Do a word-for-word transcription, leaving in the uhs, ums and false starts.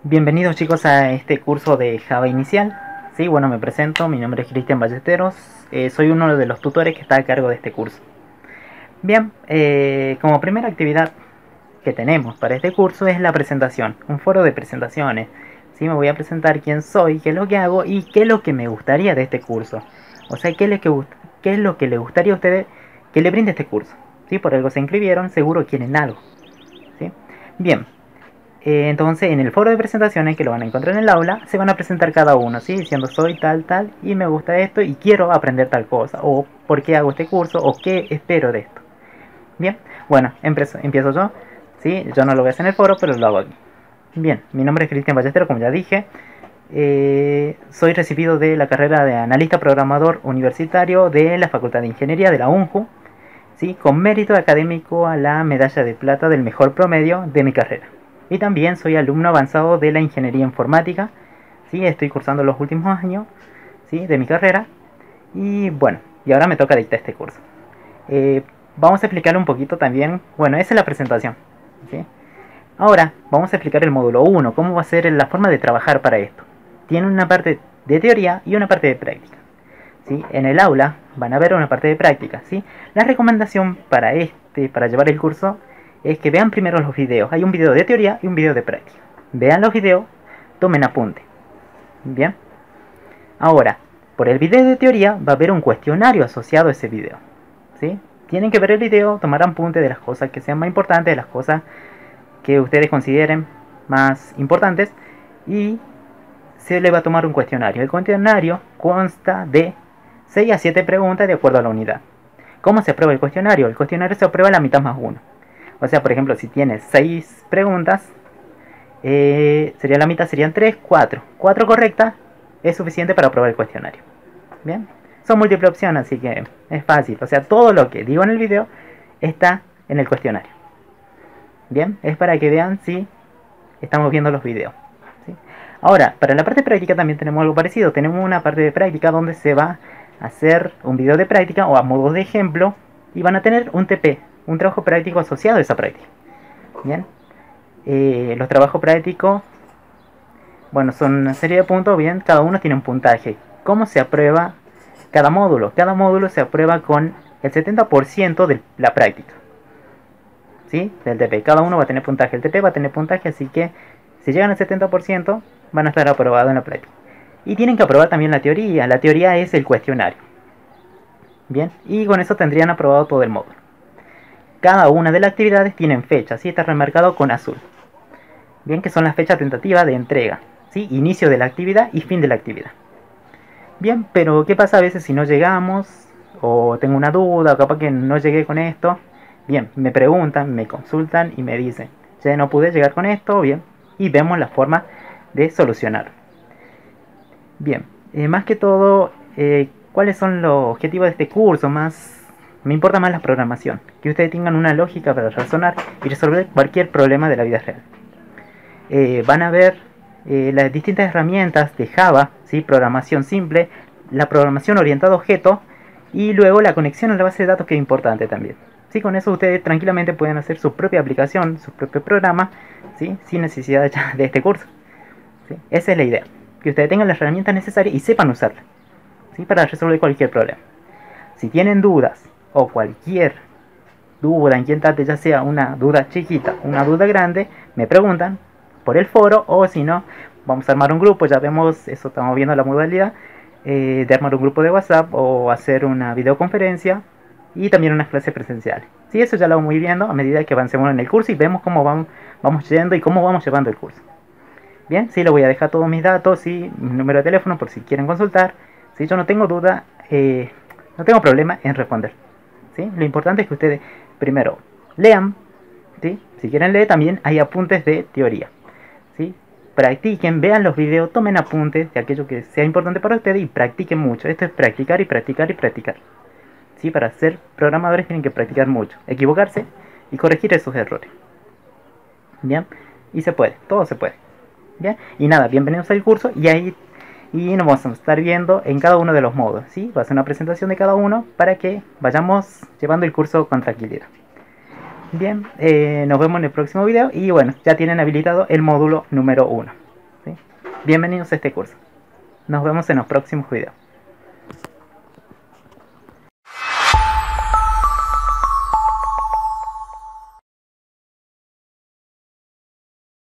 Bienvenidos chicos a este curso de Java Inicial. Sí, bueno, me presento, mi nombre es Cristian Ballesteros, eh, soy uno de los tutores que está a cargo de este curso. Bien, eh, como primera actividad que tenemos para este curso es la presentación, un foro de presentaciones. Sí, me voy a presentar quién soy, qué es lo que hago y qué es lo que me gustaría de este curso. O sea, qué es lo que, qué es lo que les gustaría a ustedes que le brinde este curso. ¿Sí? Por algo se inscribieron, seguro quieren algo. ¿Sí? Bien. Eh, entonces en el foro de presentaciones, que lo van a encontrar en el aula, se van a presentar cada uno, ¿sí? Diciendo soy tal, tal, y me gusta esto y quiero aprender tal cosa, o por qué hago este curso, o qué espero de esto. Bien, bueno, empiezo, empiezo yo, ¿sí? Yo no lo voy a hacer en el foro, pero lo hago aquí. Bien, mi nombre es Cristian Ballesteros, como ya dije. Eh, soy recibido de la carrera de analista programador universitario de la Facultad de Ingeniería de la UNJU, ¿sí? Con mérito académico a la medalla de plata del mejor promedio de mi carrera. Y también soy alumno avanzado de la ingeniería informática, ¿sí? Estoy cursando los últimos años, ¿sí? De mi carrera. Y bueno, y ahora me toca dictar este curso. Eh, vamos a explicar un poquito también, bueno, esa es la presentación, ¿sí? Ahora vamos a explicar el módulo uno, cómo va a ser la forma de trabajar para esto. Tiene una parte de teoría y una parte de práctica, ¿sí? En el aula van a ver una parte de práctica, ¿sí? La recomendación para este, para llevar el curso, es que vean primero los videos. Hay un video de teoría y un video de práctica. Vean los videos, tomen apunte. Bien. Ahora, por el video de teoría va a haber un cuestionario asociado a ese video, ¿sí? Tienen que ver el video, tomar apunte de las cosas que sean más importantes, de las cosas que ustedes consideren más importantes, y se le va a tomar un cuestionario. El cuestionario consta de seis a siete preguntas de acuerdo a la unidad. ¿Cómo se aprueba el cuestionario? El cuestionario se aprueba a la mitad más uno. O sea, por ejemplo, si tienes seis preguntas, eh, sería la mitad, serían tres, cuatro. cuatro correctas es suficiente para aprobar el cuestionario. Bien, son múltiples opciones, así que es fácil. O sea, todo lo que digo en el video está en el cuestionario. Bien, es para que vean si estamos viendo los videos, ¿sí? Ahora, para la parte práctica también tenemos algo parecido. Tenemos una parte de práctica donde se va a hacer un video de práctica o a modo de ejemplo, y van a tener un T P, un trabajo práctico asociado a esa práctica. Bien, eh, los trabajos prácticos, bueno, son una serie de puntos. Bien, cada uno tiene un puntaje. ¿Cómo se aprueba cada módulo? Cada módulo se aprueba con el setenta por ciento de la práctica, ¿sí? Del T P. Cada uno va a tener puntaje. El T P va a tener puntaje, así que si llegan al setenta por ciento van a estar aprobados en la práctica. Y tienen que aprobar también la teoría. La teoría es el cuestionario. Bien, y con eso tendrían aprobado todo el módulo. Cada una de las actividades tienen fecha, ¿sí? Está remarcado con azul. Bien, que son las fechas tentativas de entrega, ¿sí? Inicio de la actividad y fin de la actividad. Bien, pero ¿qué pasa a veces si no llegamos? O tengo una duda, o capaz que no llegué con esto. Bien, me preguntan, me consultan y me dicen, ya no pude llegar con esto, bien. Y vemos la forma de solucionar. Bien, eh, más que todo, eh, ¿cuáles son los objetivos de este curso? Más, me importa más la programación, que ustedes tengan una lógica para razonar y resolver cualquier problema de la vida real. Eh, van a ver eh, las distintas herramientas de Java, ¿sí? Programación simple, la programación orientada a objetos, y luego la conexión a la base de datos, que es importante también. ¿Sí? Con eso ustedes tranquilamente pueden hacer su propia aplicación, su propio programa, ¿sí? Sin necesidad ya de este curso, ¿sí? Esa es la idea, que ustedes tengan las herramientas necesarias y sepan usarlas, ¿sí? Para resolver cualquier problema. Si tienen dudas o cualquier duda inquietante, ya sea una duda chiquita, una duda grande, me preguntan por el foro, o si no, vamos a armar un grupo. Ya vemos, eso estamos viendo la modalidad eh, de armar un grupo de WhatsApp o hacer una videoconferencia, y también unas clases presenciales. Sí, eso ya lo vamos a ir viendo a medida que avancemos en el curso y vemos cómo vamos, vamos yendo y cómo vamos llevando el curso. Bien, sí, le voy a dejar todos mis datos y mi número de teléfono por si quieren consultar. Si yo no tengo duda, eh, no tengo problema en responder, ¿sí? Lo importante es que ustedes primero lean, ¿sí? Si quieren leer, también hay apuntes de teoría, ¿sí? Practiquen, vean los videos, tomen apuntes de aquello que sea importante para ustedes y practiquen mucho. Esto es practicar y practicar y practicar, ¿sí? Para ser programadores tienen que practicar mucho, equivocarse y corregir esos errores. Bien, y se puede, todo se puede. Bien, y nada, bienvenidos al curso, y ahí y nos vamos a estar viendo en cada uno de los modos, ¿sí? Va a ser una presentación de cada uno para que vayamos llevando el curso con tranquilidad. Bien, eh, nos vemos en el próximo video, y bueno, ya tienen habilitado el módulo número uno. Bienvenidos a este curso. Nos vemos en los próximos videos.